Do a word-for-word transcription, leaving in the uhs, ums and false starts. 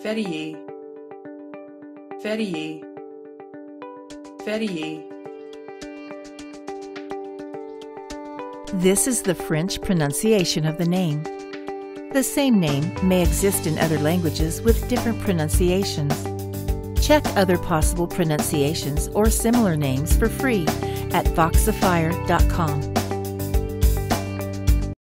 Ferrier, Ferrier, Ferrier. This is the French pronunciation of the name. The same name may exist in other languages with different pronunciations. Check other possible pronunciations or similar names for free at voxifier dot com.